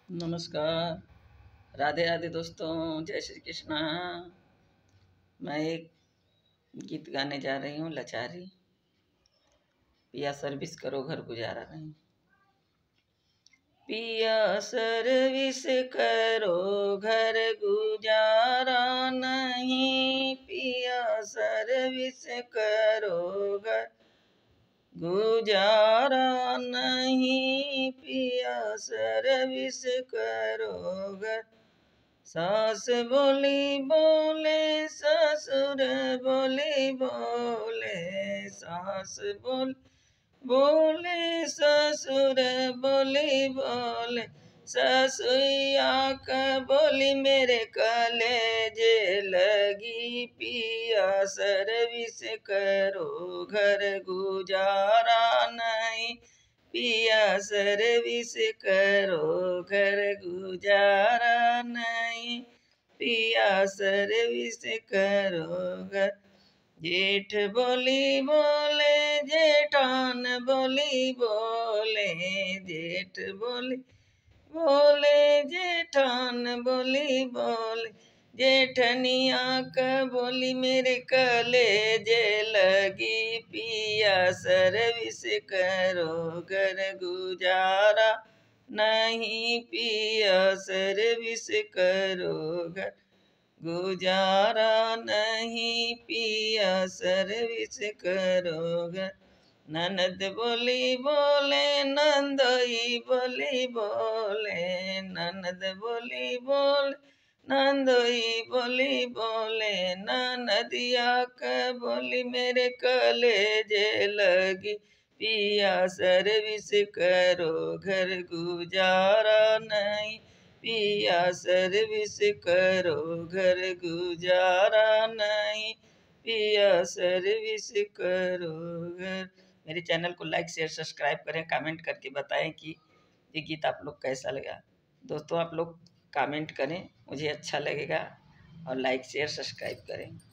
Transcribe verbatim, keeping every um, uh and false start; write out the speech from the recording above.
नमस्कार, राधे राधे दोस्तों, जय श्री कृष्णा। मैं एक गीत गाने जा रही हूँ, लाचारी। पिया सर्विस करो घर गुजारा नहीं। पिया सर्विस करो घर गुजारा नहीं। पिया सर्विस करो घर गुजारा नहीं। पिया सर्विस करो घर। सास बोली बोले ससुर बोली बोले। सास बोल बोले ससुर बोली बोले। ससुया का बोली मेरे कलेजे लगी। पिया सर्विस करो घर गुजारा नहीं। पिया सर्विस करो घर गुजारा नहीं। पिया सर्विस करो घर। जेठ बोली बोले जेठान बोली बोले। जेठ बोली बोले जेठान बोली बोले। जेठनिया का बोली मेरे कलेजे लगी। पिया सर्विस करो घर गुजारा नहीं। पिया सर्विस करो घर गुजारा नहीं। पिया सर्विस करो घर। ननद बोली बोले नंदोई बोली बोले। ननद बोली बोले नंदोई बोली बोले। ननदिया का बोली मेरे कलेजे लगी। पिया सर्विस करो घर गुजारा नहीं। पिया सर्विस करो घर गुजारा नहीं। पिया सर्विस करो घर। मेरे चैनल को लाइक शेयर सब्सक्राइब करें, कमेंट करके बताएं कि ये गीत आप लोग कैसा लगा। दोस्तों आप लोग कमेंट करें, मुझे अच्छा लगेगा, और लाइक शेयर सब्सक्राइब करें।